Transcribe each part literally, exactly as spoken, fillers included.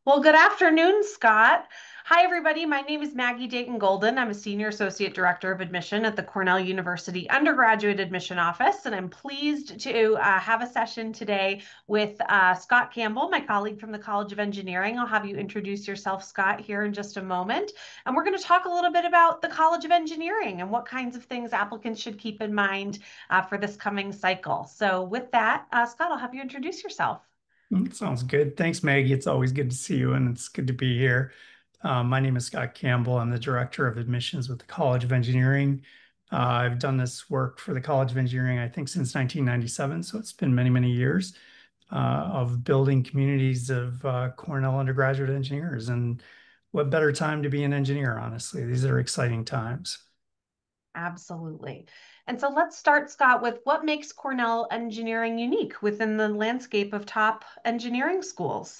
Well, good afternoon, Scott. Hi, everybody. My name is Maggie Dayton Golden. I'm a Senior Associate Director of Admission at the Cornell University Undergraduate Admission Office, and I'm pleased to uh, have a session today with uh, Scott Campbell, my colleague from the College of Engineering. I'll have you introduce yourself, Scott, here in just a moment. And we're going to talk a little bit about the College of Engineering and what kinds of things applicants should keep in mind uh, for this coming cycle. So, with that, uh, Scott, I'll have you introduce yourself. Mm, Sounds good. Thanks, Maggie. It's always good to see you, and it's good to be here. Um, my name is Scott Campbell. I'm the Director of Admissions with the College of Engineering. Uh, I've done this work for the College of Engineering, I think, since nineteen ninety-seven, so it's been many, many years uh, of building communities of uh, Cornell undergraduate engineers. And what better time to be an engineer, honestly? These are exciting times. Absolutely. And so let's start, Scott, with what makes Cornell engineering unique within the landscape of top engineering schools.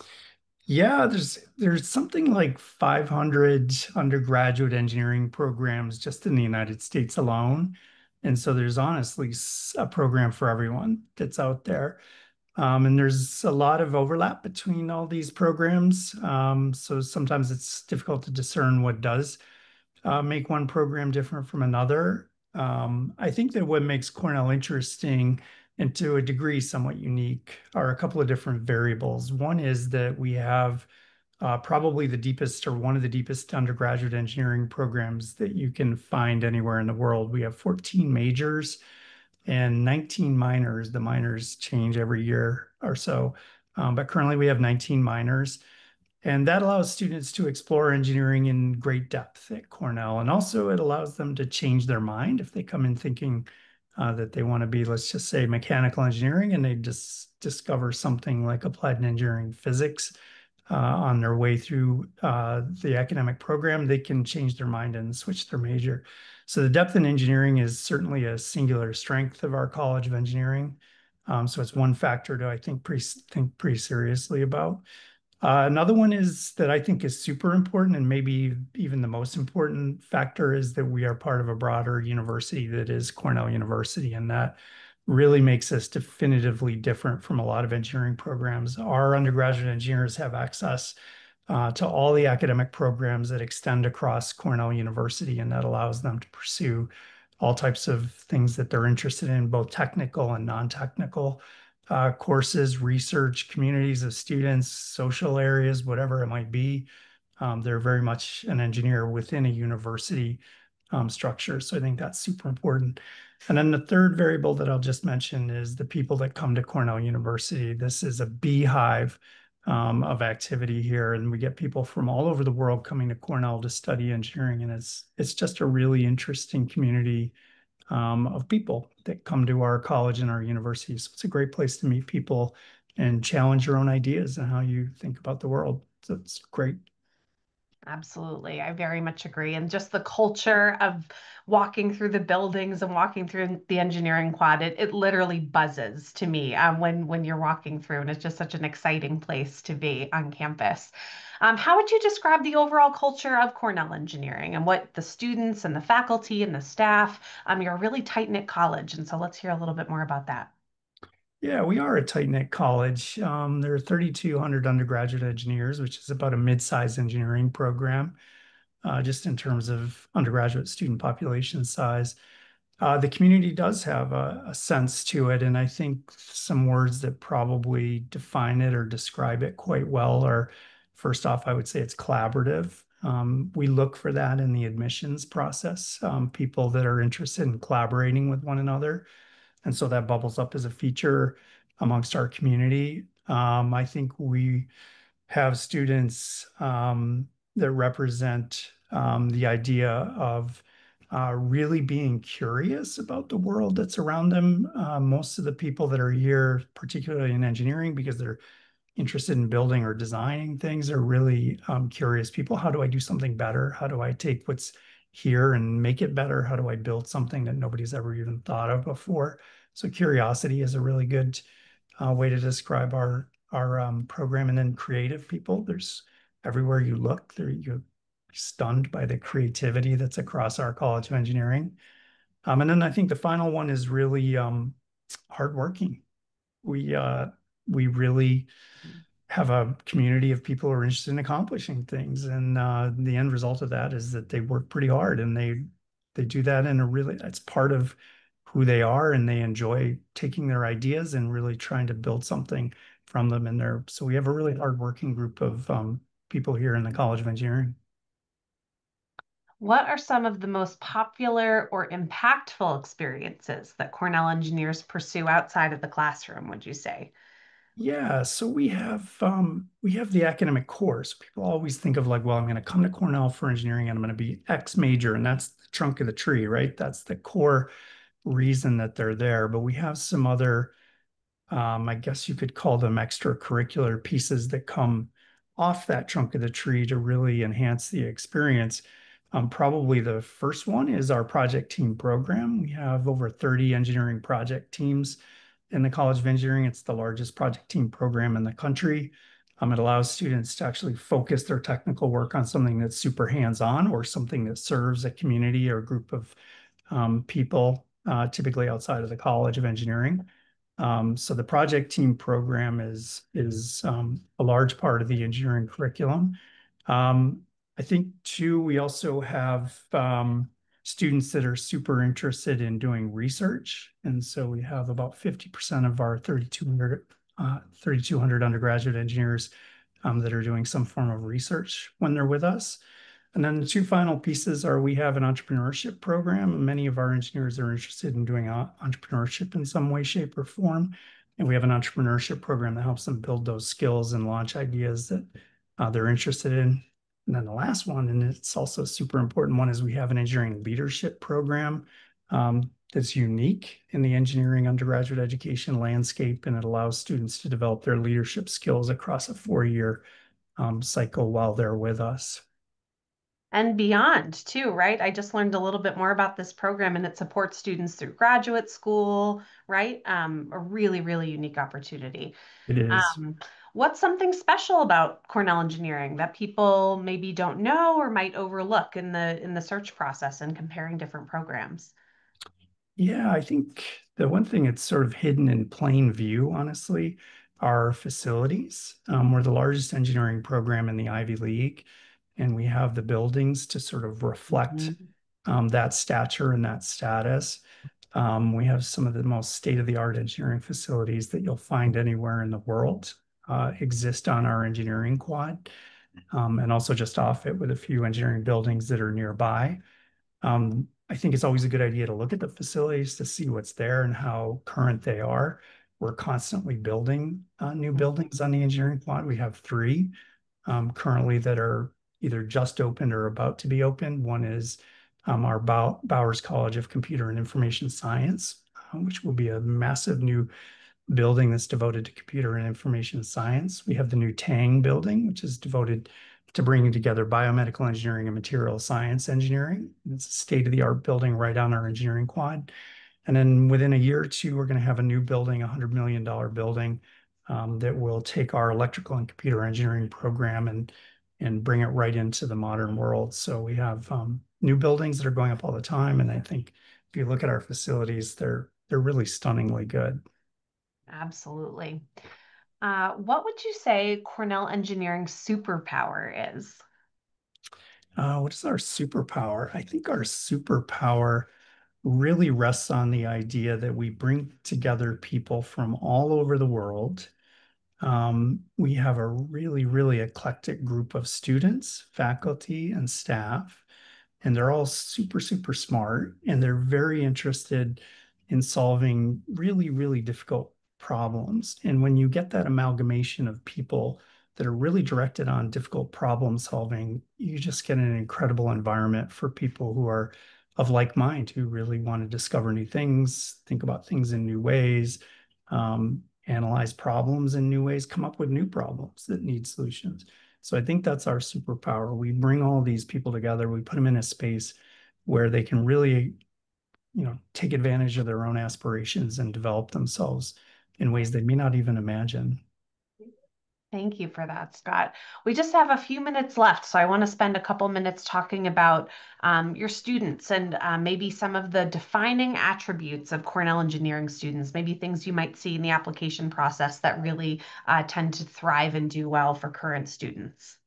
Yeah, there's there's something like five hundred undergraduate engineering programs just in the United States alone. And so there's honestly s- a program for everyone that's out there. Um, and there's a lot of overlap between all these programs. Um, so sometimes it's difficult to discern what does uh, make one program different from another. Um, I think that what makes Cornell interesting and to a degree somewhat unique are a couple of different variables. One is that we have uh, probably the deepest or one of the deepest undergraduate engineering programs that you can find anywhere in the world. We have fourteen majors and nineteen minors. The minors change every year or so, um, but currently we have nineteen minors. And that allows students to explore engineering in great depth at Cornell. And also, it allows them to change their mind if they come in thinking uh, that they want to be, let's just say, mechanical engineering, and they just discover something like applied engineering physics uh, on their way through uh, the academic program, they can change their mind and switch their major. So, the depth in engineering is certainly a singular strength of our College of Engineering. Um, so, it's one factor to, I think, pre- think pretty seriously about. Uh, another one is that I think is super important, and maybe even the most important factor is that we are part of a broader university that is Cornell University, and that really makes us definitively different from a lot of engineering programs. Our undergraduate engineers have access uh, to all the academic programs that extend across Cornell University, and that allows them to pursue all types of things that they're interested in, both technical and non-technical uh, courses, research, communities of students, social areas, whatever it might be. Um, they're very much an engineer within a university um, structure. So I think that's super important. And then the third variable that I'll just mention is the people that come to Cornell University. This is a beehive um, of activity here, and we get people from all over the world coming to Cornell to study engineering, and it's it's just a really interesting community um, of people that come to our college and our university. So it's a great place to meet people and challenge your own ideas and how you think about the world. So it's great. Absolutely. I very much agree. And just the culture of walking through the buildings and walking through the engineering quad, it, it literally buzzes to me um, when, when you're walking through. And it's just such an exciting place to be on campus. Um, how would you describe the overall culture of Cornell Engineering and what the students and the faculty and the staff? Um, you're a really tight-knit college. And so let's hear a little bit more about that. Yeah, we are a tight-knit college. Um, there are thirty-two hundred undergraduate engineers, which is about a mid-sized engineering program, uh, just in terms of undergraduate student population size. Uh, the community does have a, a sense to it, and I think some words that probably define it or describe it quite well are, first off, I would say it's collaborative. Um, we look for that in the admissions process, um, people that are interested in collaborating with one another. And so that bubbles up as a feature amongst our community. Um, I think we have students um, that represent um, the idea of uh, really being curious about the world that's around them. Uh, most of the people that are here, particularly in engineering, because they're interested in building or designing things, are really um, curious people. How do I do something better? How do I take what's here and make it better? How do I build something that nobody's ever even thought of before? So curiosity is a really good uh, way to describe our our um, program. And then creative people. There's everywhere you look, there you're stunned by the creativity that's across our College of Engineering. Um, and then I think the final one is really um, hardworking. We uh, we really have a community of people who are interested in accomplishing things. And uh, the end result of that is that they work pretty hard and they they do that in a really, it's part of who they are, and they enjoy taking their ideas and really trying to build something from them in there. So we have a really hardworking group of um, people here in the College of Engineering. What are some of the most popular or impactful experiences that Cornell engineers pursue outside of the classroom, would you say? Yeah, so we have um, we have the academic course. People always think of like, well, I'm going to come to Cornell for engineering and I'm going to be X major, and that's the trunk of the tree, right? That's the core reason that they're there. But we have some other, um, I guess you could call them extracurricular pieces that come off that trunk of the tree to really enhance the experience. Um, probably the first one is our project team program. We have over thirty engineering project teams in the College of Engineering. It's the largest project team program in the country. Um, it allows students to actually focus their technical work on something that's super hands-on or something that serves a community or a group of um, people, uh, typically outside of the College of Engineering. Um, so the project team program is is um, a large part of the engineering curriculum. Um, I think too, we also have um, students that are super interested in doing research. And so we have about fifty percent of our thirty-two hundred, uh, thirty-two hundred undergraduate engineers um, that are doing some form of research when they're with us. And then the two final pieces are we have an entrepreneurship program. Many of our engineers are interested in doing uh, entrepreneurship in some way, shape, or form. And we have an entrepreneurship program that helps them build those skills and launch ideas that uh, they're interested in. And then the last one, and it's also a super important one, is we have an engineering leadership program um, that's unique in the engineering undergraduate education landscape, and it allows students to develop their leadership skills across a four-year um, cycle while they're with us. And beyond, too, right? I just learned a little bit more about this program and it supports students through graduate school, right? Um, a really, really unique opportunity. It is. Um, what's something special about Cornell Engineering that people maybe don't know or might overlook in the in the search process and comparing different programs? Yeah, I think the one thing that's sort of hidden in plain view, honestly, are facilities. Um, we're the largest engineering program in the Ivy League, and we have the buildings to sort of reflect Mhm. um, that stature and that status. Um, we have some of the most state-of-the-art engineering facilities that you'll find anywhere in the world uh, exist on our engineering quad, um, and also just off it with a few engineering buildings that are nearby. Um, I think it's always a good idea to look at the facilities to see what's there and how current they are. We're constantly building uh, new buildings on the engineering plot. We have three um, currently that are either just opened or about to be opened. One is um, our Bow Bowers College of Computer and Information Science, uh, which will be a massive new building that's devoted to computer and information science. We have the new Tang building, which is devoted to bringing together biomedical engineering and material science engineering. It's a state-of-the-art building right on our engineering quad. And then within a year or two, we're going to have a new building, a one hundred million dollars building um, that will take our electrical and computer engineering program and and bring it right into the modern world. So we have um, new buildings that are going up all the time. And I think if you look at our facilities, they're they're really stunningly good. Absolutely. Uh, what would you say Cornell Engineering's superpower is? Uh, what is our superpower? I think our superpower really rests on the idea that we bring together people from all over the world. Um, we have a really, really eclectic group of students, faculty, and staff, and they're all super, super smart, and they're very interested in solving really, really difficult problems. And when you get that amalgamation of people that are really directed on difficult problem solving, you just get an incredible environment for people who are of like mind, who really want to discover new things, think about things in new ways, um, analyze problems in new ways, come up with new problems that need solutions. So I think that's our superpower. We bring all these people together, we put them in a space where they can really, you know, take advantage of their own aspirations and develop themselves in ways they may not even imagine. Thank you for that, Scott. We just have a few minutes left, so I want to spend a couple minutes talking about um, your students and uh, maybe some of the defining attributes of Cornell engineering students, maybe things you might see in the application process that really uh, tend to thrive and do well for current students.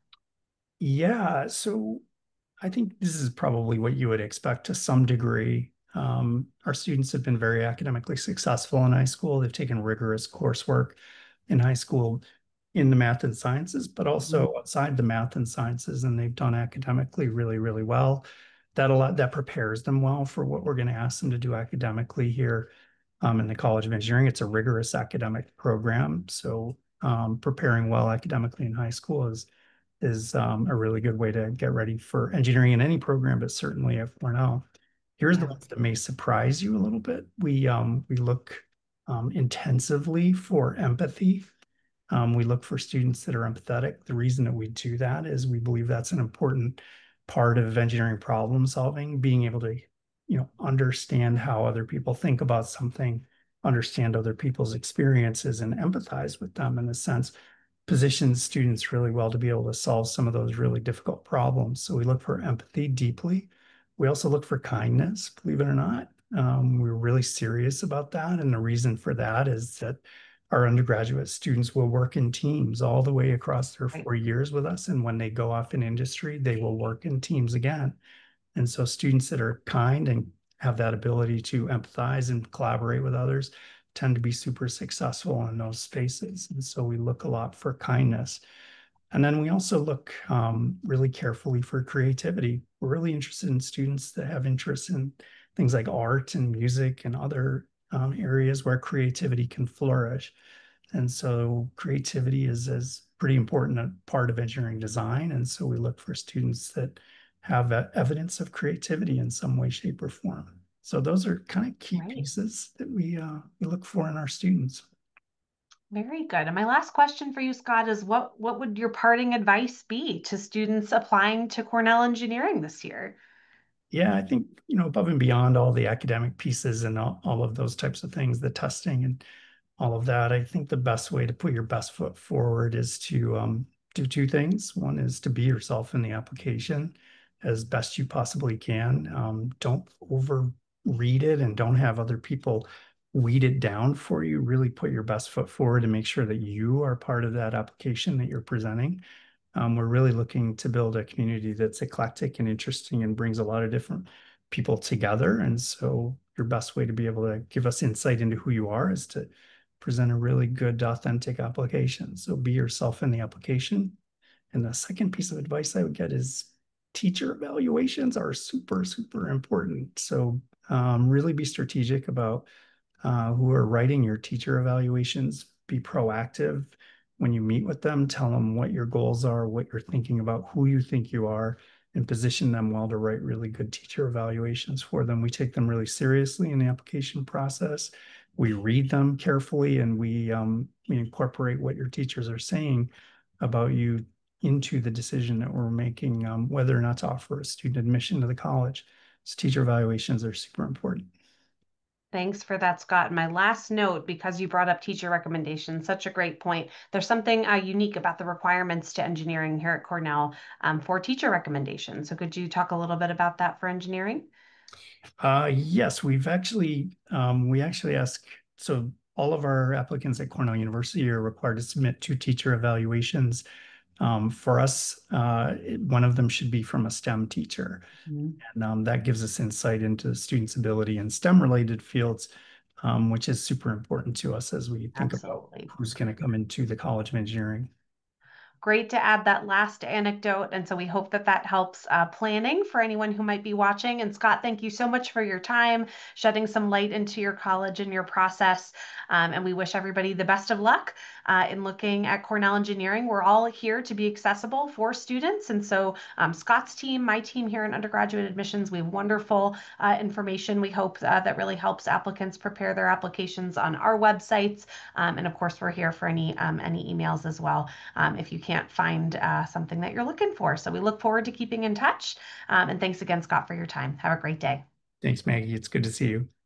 Yeah, so I think this is probably what you would expect to some degree. Um, our students have been very academically successful in high school. They've taken rigorous coursework in high school in the math and sciences, but Mhm. also outside the math and sciences, and they've done academically really, really well. That a lot that prepares them well for what we're going to ask them to do academically here um, in the College of Engineering. It's a rigorous academic program, so um, preparing well academically in high school is is um, a really good way to get ready for engineering in any program, but certainly at Cornell. Here's the Yeah, ones that may surprise you a little bit. We um, we look um, intensively for empathy. Um, we look for students that are empathetic. The reason that we do that is we believe that's an important part of engineering problem solving, being able to, you know, understand how other people think about something, understand other people's experiences, and empathize with them in a sense positions students really well to be able to solve some of those really difficult problems. So we look for empathy deeply. We also look for kindness, believe it or not. Um, we're really serious about that. And the reason for that is that our undergraduate students will work in teams all the way across their right, four years with us. And when they go off in industry, they will work in teams again. And so students that are kind and have that ability to empathize and collaborate with others tend to be super successful in those spaces. And so we look a lot for kindness. And then we also look um, really carefully for creativity. We're really interested in students that have interests in things like art and music and other um, areas where creativity can flourish. And so creativity is as pretty important a part of engineering design. And so we look for students that have uh, evidence of creativity in some way, shape, or form. So those are kind of key right. pieces that we uh, we look for in our students. Very good. And my last question for you, Scott, is what what would your parting advice be to students applying to Cornell Engineering this year? Yeah, I think, you know, above and beyond all the academic pieces and all, all of those types of things, the testing and all of that, I think the best way to put your best foot forward is to um, do two things. One is to be yourself in the application as best you possibly can. Um, don't overread it and don't have other people weed it down for you. Really put your best foot forward and make sure that you are part of that application that you're presenting. Um, we're really looking to build a community that's eclectic and interesting and brings a lot of different people together. And so your best way to be able to give us insight into who you are is to present a really good, authentic application. So be yourself in the application. And the second piece of advice I would get is teacher evaluations are super, super important. So um, really be strategic about uh, who are writing your teacher evaluations. Be proactive when you meet with them. Tell them what your goals are, what you're thinking about, who you think you are, and position them well to write really good teacher evaluations for them. We take them really seriously in the application process. We read them carefully, and we um, we incorporate what your teachers are saying about you into the decision that we're making, um, whether or not to offer a student admission to the college. So teacher evaluations are super important. Thanks for that, Scott. My last note, because you brought up teacher recommendations, such a great point. There's something uh, unique about the requirements to engineering here at Cornell um, for teacher recommendations. So could you talk a little bit about that for engineering? Uh, yes, we've actually um, we actually ask so all of our applicants at Cornell University are required to submit two teacher evaluations. Um, for us, uh, it- one of them should be from a STEM teacher, Mhm. and um, that gives us insight into the students' ability in STEM-related fields, um, which is super important to us as we think about Absolutely. who's going to come into the College of Engineering. Great to add that last anecdote. And so we hope that that helps uh, planning for anyone who might be watching. And Scott, thank you so much for your time, shedding some light into your college and your process. Um, and we wish everybody the best of luck uh, in looking at Cornell Engineering. We're all here to be accessible for students. And so um, Scott's team, my team here in undergraduate admissions, we have wonderful uh, information we hope uh, that really helps applicants prepare their applications on our websites. Um, and of course, we're here for any, um, any emails as well um, if you can't find uh, something that you're looking for. So we look forward to keeping in touch. Um, and thanks again, Scott, for your time. Have a great day. Thanks, Maggie. It's good to see you.